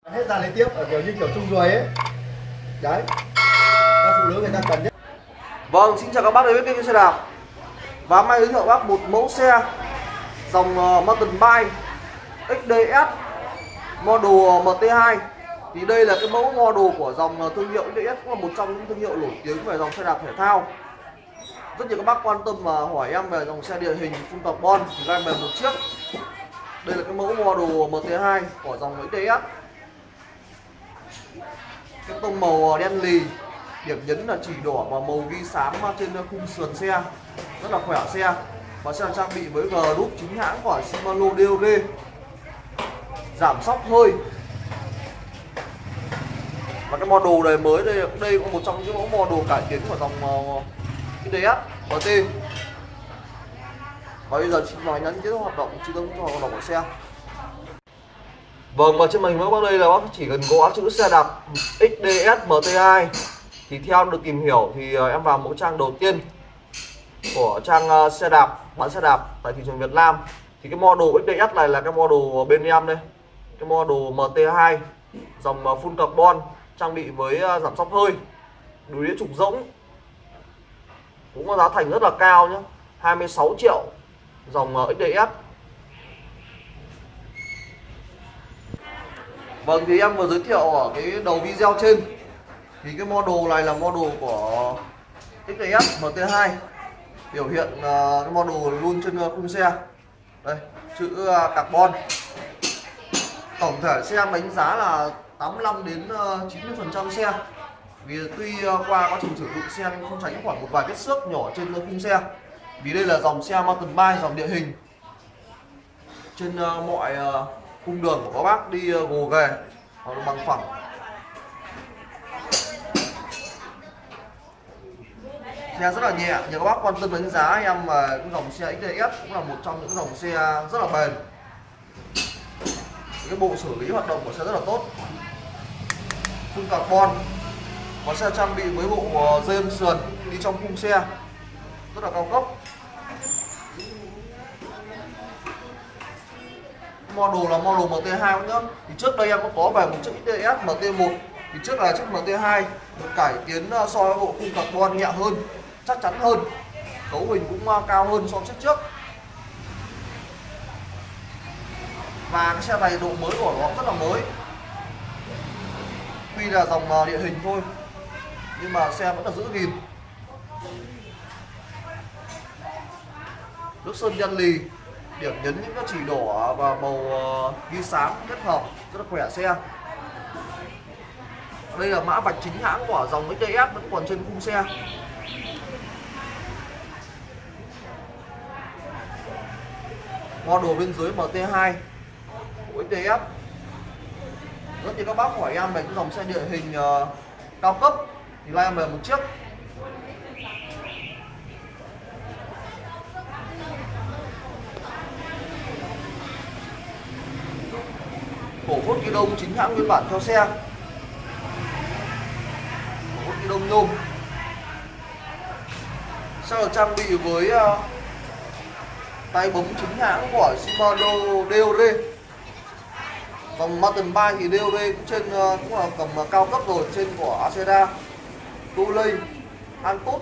Hết ra lấy tiếp ở kiểu như kiểu chung ruồi ấy. Đấy, các phụ nữ người ta cần nhất. Vâng, xin chào các bác đến với kênh xe đạp. Và hôm nay giới thiệu các bác một mẫu xe dòng Mountain Bike XDS model MT2. Thì đây là cái mẫu model của dòng thương hiệu XDS, cũng là một trong những thương hiệu nổi tiếng về dòng xe đạp thể thao. Rất nhiều các bác quan tâm và hỏi em về dòng xe địa hình full carbon thì em về một chiếc. Đây là cái mẫu model MT2 của dòng XDS. Cái tông màu đen lì, điểm nhấn là chỉ đỏ và màu ghi xám trên khung sườn xe, rất là khỏe xe. Và xe trang bị với group chính hãng của Shimano DOD, giảm xóc hơi. Và cái model này mới đây cũng một trong những mẫu model cải tiến của dòng XDS MT. Và bây giờ xin mời nhấn chế độ hoạt động chi tiết hoạt động của xe. Vâng, và trên màn hình các bác đây là bác chỉ cần gõ chữ xe đạp XDS MT2 thì theo được tìm hiểu thì em vào mẫu trang đầu tiên của trang xe đạp, bán xe đạp tại thị trường Việt Nam. Thì cái model XDS này là cái model bên em đây, cái model MT2 dòng full carbon, trang bị với giảm xóc hơi, đuôi đĩa trục rỗng, cũng có giá thành rất là cao nhé, 26 triệu dòng XDS. Vâng, thì em vừa giới thiệu ở cái đầu video trên thì cái model này là model của XDS MT2, biểu hiện cái model luôn trên khung xe. Đây, chữ carbon. Tổng thể xe em đánh giá là 85 đến 90% xe. Vì tuy qua quá trình sử dụng xe không tránh khỏi một vài vết xước nhỏ trên khung xe. Vì đây là dòng xe mountain bike, dòng địa hình. Trên mọi cung đường của các bác đi gồ ghề hoặc bằng phẳng. Xe rất là nhẹ, nhiều các bác quan tâm đánh giá em mà cái dòng xe XDS cũng là một trong những dòng xe rất là bền. Cái bộ xử lý hoạt động của xe rất là tốt, full carbon, và xe trang bị với bộ dây âm sườn đi trong khung xe rất là cao cấp. Model là model MT2 nhá. Thì trước đây em có về một chiếc XDS MT1, thì trước là chiếc MT2 được cải tiến so với bộ khung carbon nhẹ hơn, chắc chắn hơn, cấu hình cũng cao hơn so với chiếc trước. Và cái xe này độ mới của nó rất là mới. Tuy là dòng địa hình thôi nhưng mà xe vẫn là giữ gìn. Nước sơn đen lì, điểm nhấn những cái chỉ đỏ và màu ghi xám kết hợp rất là khỏe xe. Đây là mã vạch chính hãng của dòng XDS vẫn còn trên khung xe. Model bên dưới MT2 của XDS. Rất nhiều các bác hỏi em về cái dòng xe địa hình cao cấp thì lại em về một chiếc. Cổ phốt ghi đông chính hãng nguyên bản theo xe, cổ phốt ghi đông nhôm. Xe được trang bị với tay bấm chính hãng của Shimano DOD. Dòng mountain bike thì DOD cũng trên cũng là tầm cao cấp rồi, trên của Acera, Tulay, Antutu.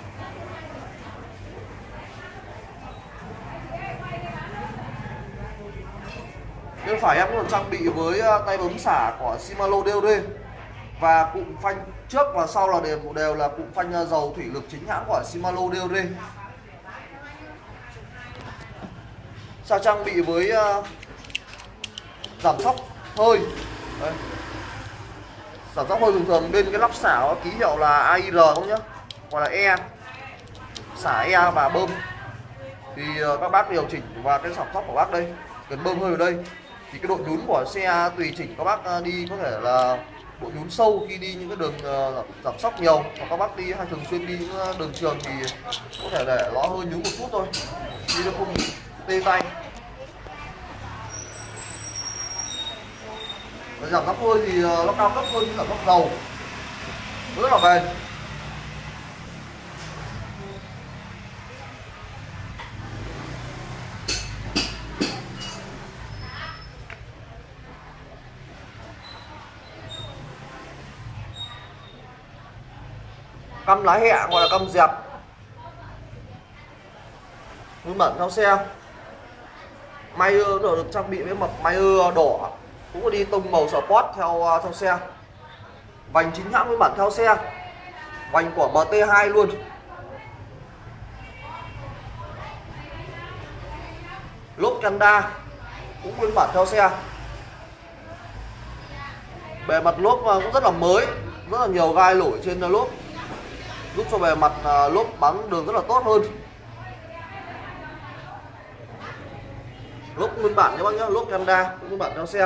Bên phải em cũng được trang bị với tay bấm xả của Shimano DOD và cụm phanh trước và sau là đều là cụm phanh dầu thủy lực chính hãng của Shimano DOD. Xe trang bị với giảm xóc hơi. Đây. Giảm xóc hơi thường thường bên cái lắp xả có ký hiệu là AIR không nhá, hoặc là E, xả E và bơm thì các bác điều chỉnh. Và cái giảm xóc của bác đây cần bơm hơi vào đây thì cái độ nhún của xe tùy chỉnh các bác đi, có thể là độ nhún sâu khi đi những cái đường giảm xóc nhiều, hoặc các bác đi hay thường xuyên đi những đường trường thì có thể để nó hơi nhún một chút thôi, đi nó không tê tay. Và giảm tốc hơi thì nó cao cấp hơn giảm tốc dầu, rất là bền. Căm lá hẹ gọi là căm dẹp. Nguyên bản theo xe. Mayer được trang bị với mặt Mayer đỏ, cũng có đi tông màu sport theo xe. Vành chính hãng nguyên bản theo xe, vành của MT2 luôn. Lốp Kanda cũng nguyên bản theo xe. Bề mặt lốp cũng rất là mới, rất là nhiều gai lỗi trên lốp, giúp cho bề mặt lốp bắn đường rất là tốt hơn. Lốp nguyên bản các bác nhé, lốp Kanda cũng nguyên bản theo xe.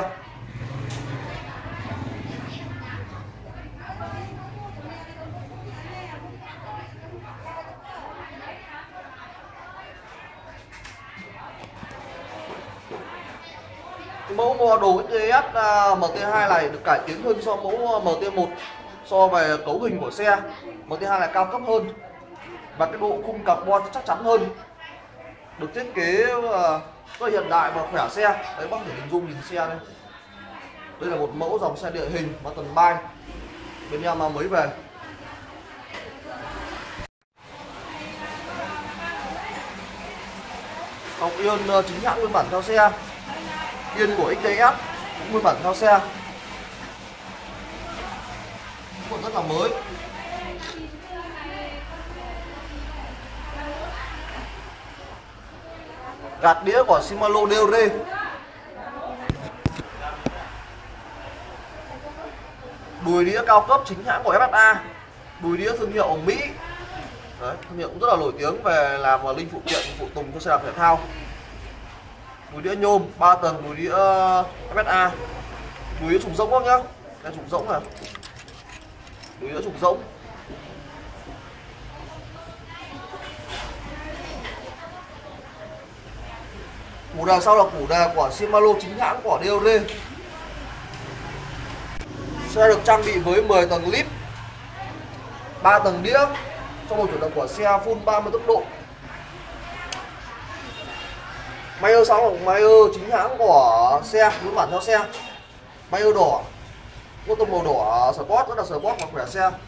Mẫu model XDS MT2 này được cải tiến hơn so mẫu MT1 so về cấu hình của xe. MT2 này cao cấp hơn và cái bộ khung carbon chắc chắn hơn, được thiết kế rất hiện đại và khỏe xe. Đấy, bác thể hình dung nhìn xe đây. Đây là một mẫu dòng xe địa hình mountain bike bên em mới về. Cọc yên chính hãng nguyên bản theo xe. Yên của XDS cũng nguyên bản theo xe, cũng rất là mới. Gạt đĩa của Shimano DOR. Đùi đĩa cao cấp chính hãng của FSA, đùi đĩa thương hiệu Mỹ. Đấy, thương hiệu cũng rất là nổi tiếng về làm linh phụ kiện phụ tùng cho xe đạp thể thao. Đùi đĩa nhôm 3 tầng, đùi đĩa FSA, đùi đĩa trục rỗng các nhá. Đây trục rỗng này, đùi đĩa trục rỗng. Củ đề sau là củ đề của Shimano chính hãng của DOR. Xe được trang bị với 10 tầng lip, 3 tầng đĩa trong một chuyển động của xe full 30 tốc độ. Mayer sau là Mayer chính hãng của xe, nguyên bản theo xe. Mayer đỏ, có tông màu đỏ sport, rất là sport và khỏe xe.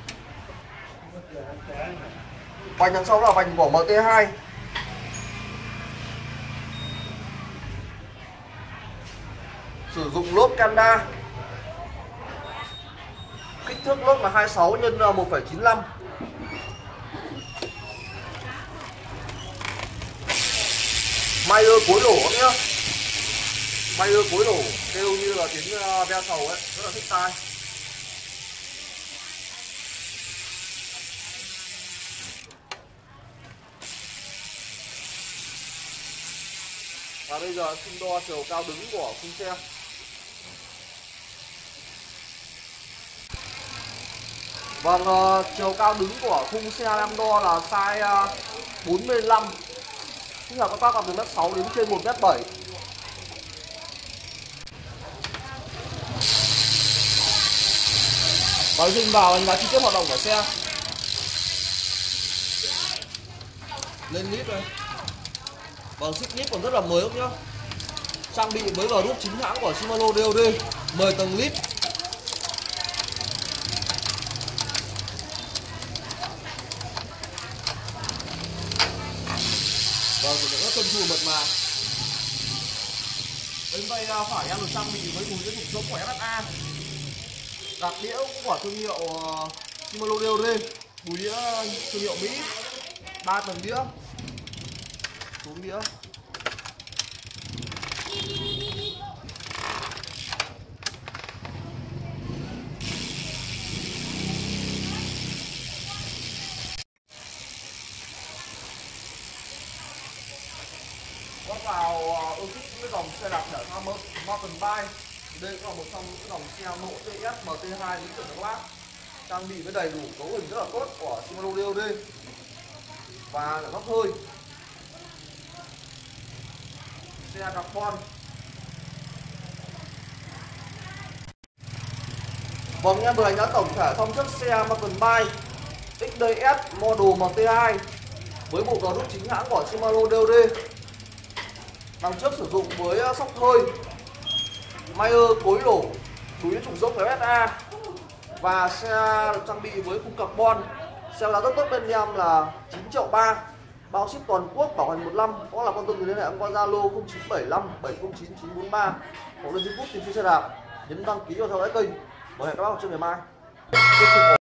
Vành đằng sau là vành của MT2. Sử dụng lốp Kanda. Kích thước lốp là 26 x 1,95. Mayer cối nổ nhá. Mayer cối nổ kêu như là tiếng ve sầu ấy, rất là thích tai. Và bây giờ xin đo chiều cao đứng của khung xe. Vâng, chiều cao đứng của khung xe em đo là size 45. Tức là các bác còn từ mét 6 đến trên 1 mét 7. Và xin vào đánh giá chi tiết hoạt động của xe. Lên lít đây. Vâng, xích lít còn rất là mới không nhá. Trang bị với group chính hãng của Shimano DOD, 10 tầng lít. Vâng, rất tuân thủ mật mà. Bên tay phải em được trang bị với đùi đĩa trục rỗng của FSA. Gạt đĩa cũng của thương hiệu Shimano DOD, đùi đĩa thương hiệu Mỹ, 3 tầng đĩa. Xuống đĩa. Có vào ưa thích cái dòng xe đạp thể thao mountain bike. Đây cũng là một trong những dòng xe mẫu TS MT2 đến từ Đắk Lắk, trang bị với đầy đủ cấu hình rất là tốt của Shimano DOD và là nóc hơi. Xe carbon. Vâng, em vừa đánh giá tổng thể thông chất xe mountain bike XDS model MT2 với bộ group chính hãng của Shimano DOD. Đằng trước sử dụng với sóc hơi, Mayer cối nổ, đuôi trục rỗng FSA và xe được trang bị với khung carbon Xe giá rất tốt bên em là 9 triệu 3, bao ship toàn quốc, bảo hành 1 năm. Có là quan tâm thì liên hệ em qua Zalo 0975 709 943 hoặc lên YouTube tìm xe đạp, nhấn đăng ký và theo dõi kênh. Mời hẹn các bác trong ngày mai.